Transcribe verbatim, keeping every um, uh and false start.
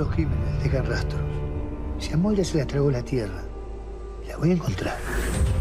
los crímenes dejan rastros. Si a Moira se la tragó la tierra, la voy a encontrar.